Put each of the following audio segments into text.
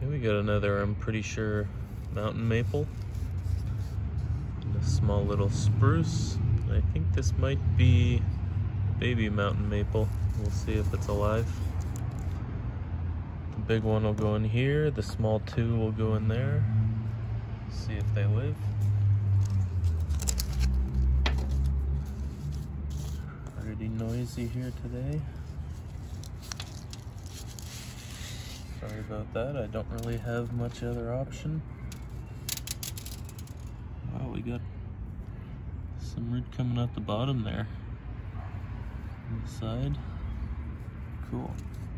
We got another, I'm pretty sure, mountain maple. And a small little spruce. I think this might be baby mountain maple. We'll see if it's alive. The big one will go in here. The small two will go in there. See if they live. Pretty noisy here today. Sorry about that, I don't really have much other option. Wow, we got some root coming out the bottom there. On the side. Cool.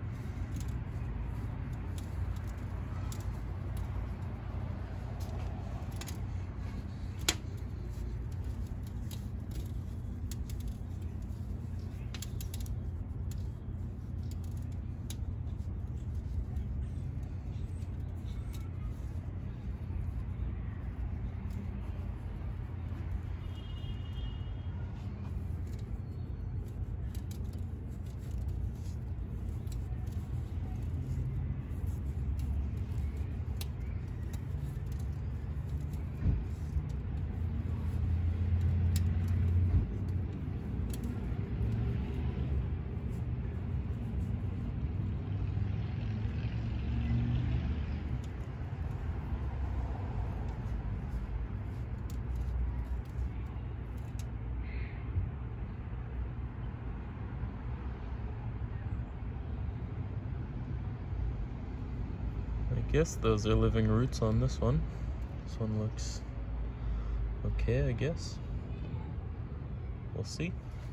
I guess those are living roots on this one. This one looks okay, I guess. We'll see.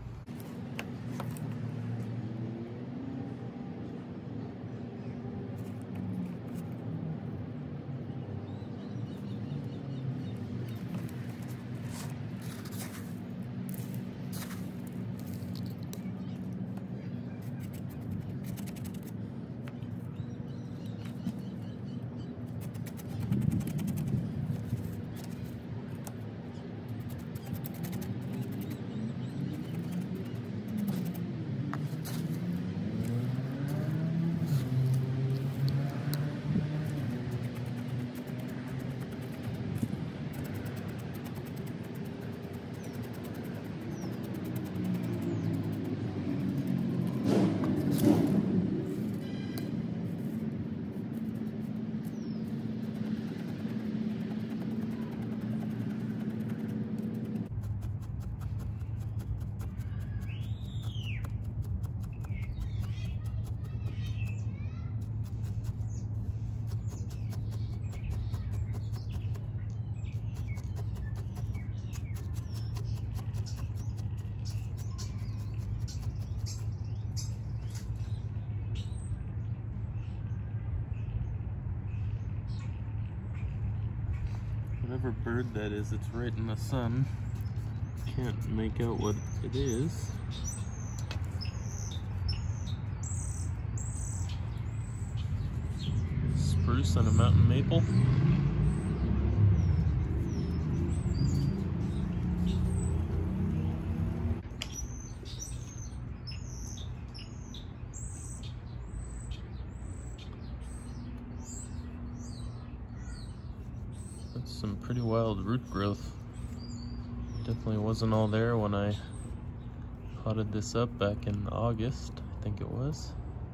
Whatever bird that is, it's right in the sun. Can't make out what it is. Spruce and a mountain maple. That's some pretty wild root growth. Definitely wasn't all there when I potted this up back in August, I think it was.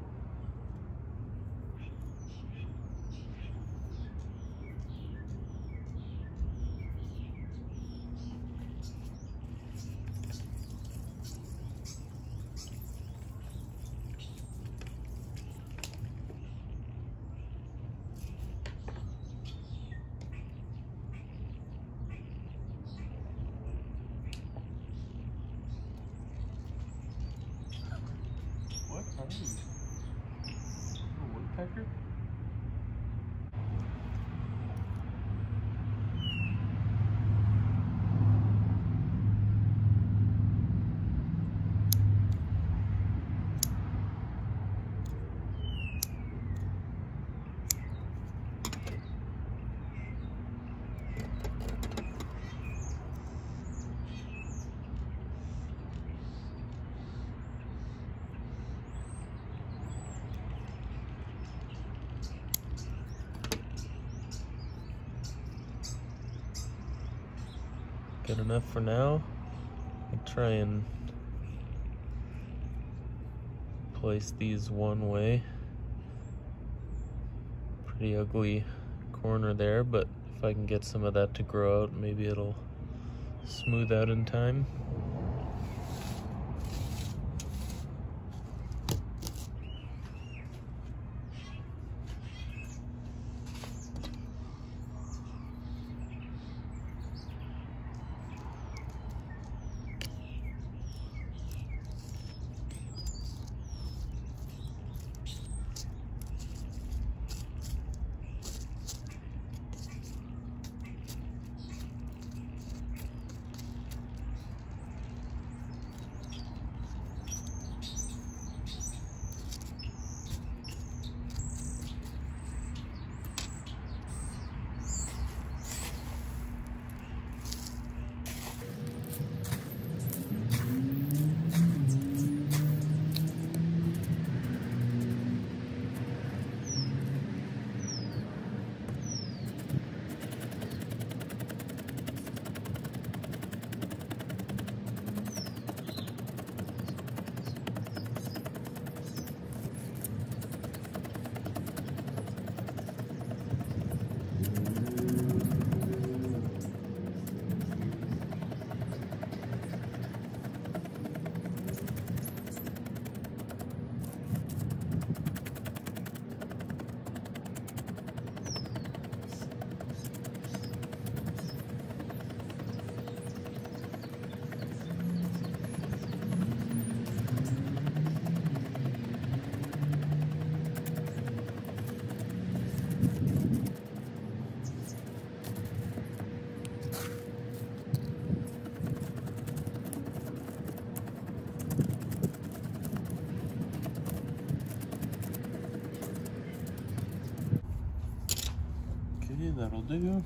What are you? A woodpecker? good enough for now. I'll try and place these one way. Pretty ugly corner there, but if I can get some of that to grow out, maybe it'll smooth out in time. That'll do.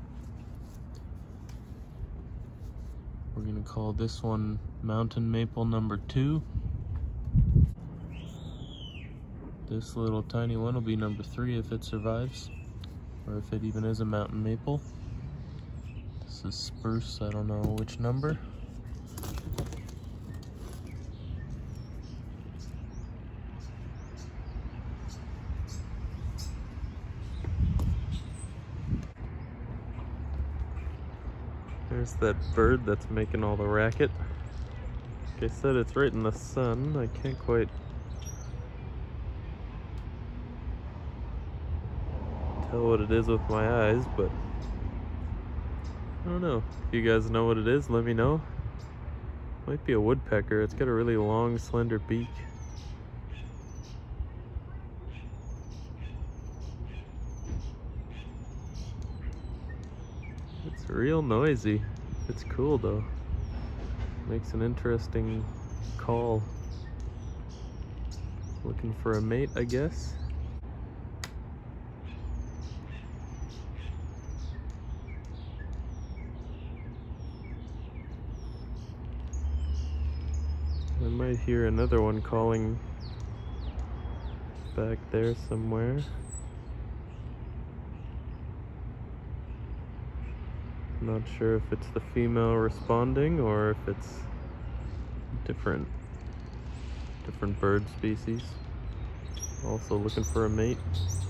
We're gonna call this one Mountain Maple number 2. This little tiny one will be number 3 if it survives, or if it even is a mountain maple. This is spruce, I don't know which number. There's that bird that's making all the racket. Like I said, it's right in the sun. I can't quite tell what it is with my eyes, but I don't know. If you guys know what it is, let me know. Might be a woodpecker. It's got a really long, slender beak. It's real noisy. It's cool though. Makes an interesting call. Looking for a mate, I guess. I might hear another one calling back there somewhere. Not sure if it's the female responding or if it's different bird species. Also looking for a mate.